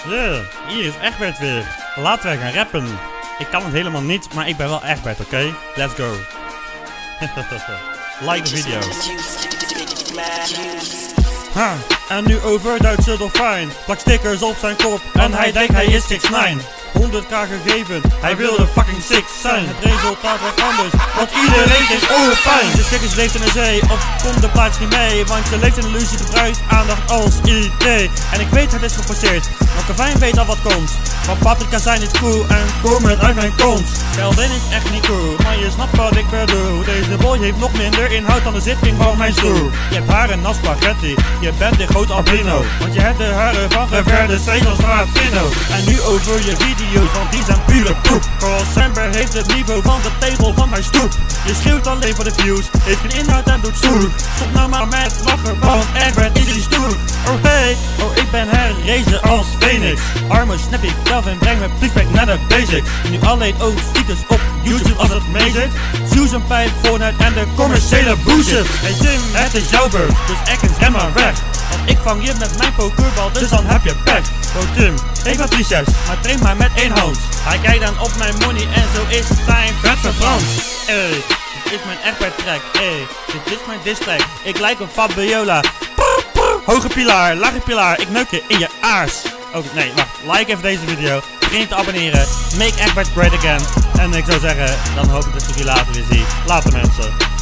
Hier is Egbert weer. Laten wij gaan rappen. Ik kan het helemaal niet, maar ik ben wel Egbert, oké? Let's go. Like de video. En nu over Duitse dolfijn. Plak stickers op zijn kop en hij denkt hij is 6ix9ine. 100k gegeven, hij wilde fucking 6 zijn. Het resultaat was anders, want iedereen kreeg oorpijn. De stickers leeft in de zee, of komt de plaats niet mee. Want je leeft in een illusie, gebruikt aandacht als idee. En ik weet het is geforceerd, maar Kavijn weet al wat komt. Want paprika zijn is cool en komen uit mijn kont. Kelvin is echt niet cool, maar je snapt wat ik bedoel. Deze boy heeft nog minder inhoud dan de zitting van mijn stoel. Je hebt haren als spaghetti, je bent een groot albino. Want je hebt de haren van geverde Cesar Stratino. En nu over je video's, want die zijn pure poep. Carl Semper heeft het niveau van de tegel van mijn stoep. Je schreeuwt alleen voor de views, heeft geen inhoud en doet stoer. Stop nou maar met lachen, want Egbert is die stoer. Oh hey, oh ik ben herrezen als Phoenix. Arme snappy Kelvin, breng me please naar de basics. Nu alleen ook stickers op YouTube als het mee zit. Susan Pijp, Fortnite en de commerciële bullshit. Hey Tim, het is jouw beurt, dus Ekens ren maar weg. Want ik vang je met mijn pokerbal, dus dan heb je pech. Oh Tim, geef wat triceps, maar train maar met 1 hand. Hij kijkt dan op mijn money en zo is zijn vet verbrand. Dit is mijn Egbert track, dit is mijn diss track. Ik lijk op Fabiola. Hoge pilaar, lage pilaar, ik neuk je in je aars. Oh nee, wacht, like even deze video, begin te abonneren, make Egbert great again. En ik zou zeggen, dan hoop ik dat ik jullie later weer zie. Later mensen.